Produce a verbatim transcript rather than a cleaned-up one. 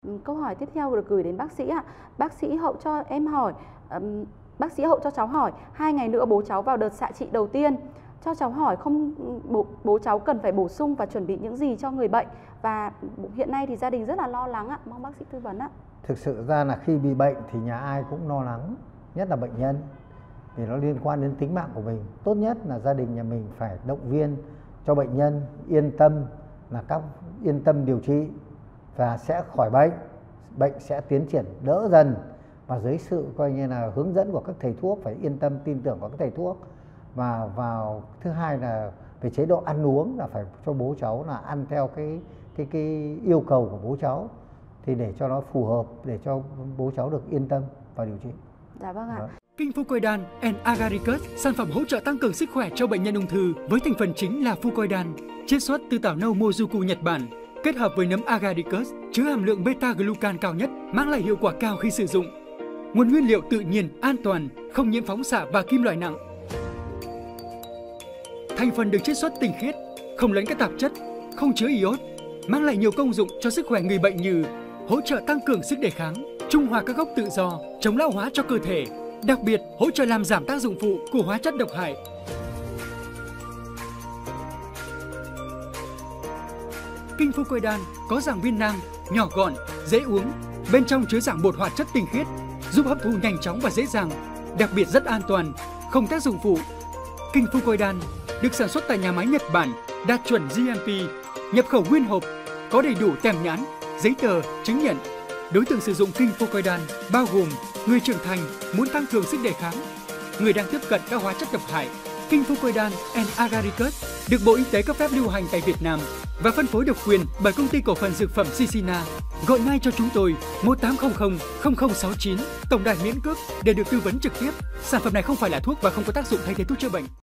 Ừm, câu hỏi tiếp theo được gửi đến bác sĩ ạ. Bác sĩ Hậu cho em hỏi, ừm, bác sĩ Hậu cho cháu hỏi, hai ngày nữa bố cháu vào đợt xạ trị đầu tiên. Cho cháu hỏi không bố, bố cháu cần phải bổ sung và chuẩn bị những gì cho người bệnh, và hiện nay thì gia đình rất là lo lắng ạ, mong bác sĩ tư vấn ạ. Thực sự ra là khi bị bệnh thì nhà ai cũng lo lắng, nhất là bệnh nhân, vì nó liên quan đến tính mạng của mình. Tốt nhất là gia đình nhà mình phải động viên cho bệnh nhân yên tâm, là các yên tâm điều trị và sẽ khỏi bệnh, bệnh sẽ tiến triển đỡ dần, và dưới sự coi như là hướng dẫn của các thầy thuốc, phải yên tâm tin tưởng vào các thầy thuốc. Và vào thứ hai là về chế độ ăn uống, là phải cho bố cháu là ăn theo cái cái cái yêu cầu của bố cháu, thì để cho nó phù hợp, để cho bố cháu được yên tâm và điều trị. Dạ vâng ạ. Đó. Kinh Fucoidan and Agaricus, sản phẩm hỗ trợ tăng cường sức khỏe cho bệnh nhân ung thư với thành phần chính là Fucoidan, chiết xuất từ tảo nâu Mojuku Nhật Bản, kết hợp với nấm Agaricus chứa hàm lượng beta-glucan cao nhất, mang lại hiệu quả cao khi sử dụng. Nguồn nguyên liệu tự nhiên, an toàn, không nhiễm phóng xạ và kim loại nặng. Thành phần được chiết xuất tinh khiết, không lẫn các tạp chất, không chứa iốt, mang lại nhiều công dụng cho sức khỏe người bệnh như hỗ trợ tăng cường sức đề kháng, trung hòa các gốc tự do, chống lão hóa cho cơ thể, đặc biệt hỗ trợ làm giảm tác dụng phụ của hóa chất độc hại. Kinh Fucoidan có dạng viên nang, nhỏ gọn, dễ uống, bên trong chứa dạng bột hoạt chất tinh khiết, giúp hấp thu nhanh chóng và dễ dàng, đặc biệt rất an toàn, không tác dụng phụ. Kinh Fucoidan được sản xuất tại nhà máy Nhật Bản, đạt chuẩn G M P, nhập khẩu nguyên hộp, có đầy đủ tem nhãn, giấy tờ, chứng nhận. Đối tượng sử dụng Kinh Fucoidan bao gồm người trưởng thành muốn tăng cường sức đề kháng, người đang tiếp cận các hóa chất độc hại. Kinh Fucoidan and Agaricus được Bộ Y tế cấp phép lưu hành tại Việt Nam và phân phối độc quyền bởi công ty cổ phần dược phẩm Sicina. Gọi ngay cho chúng tôi một tám không không không không sáu chín, tổng đài miễn cước để được tư vấn trực tiếp. Sản phẩm này không phải là thuốc và không có tác dụng thay thế thuốc chữa bệnh.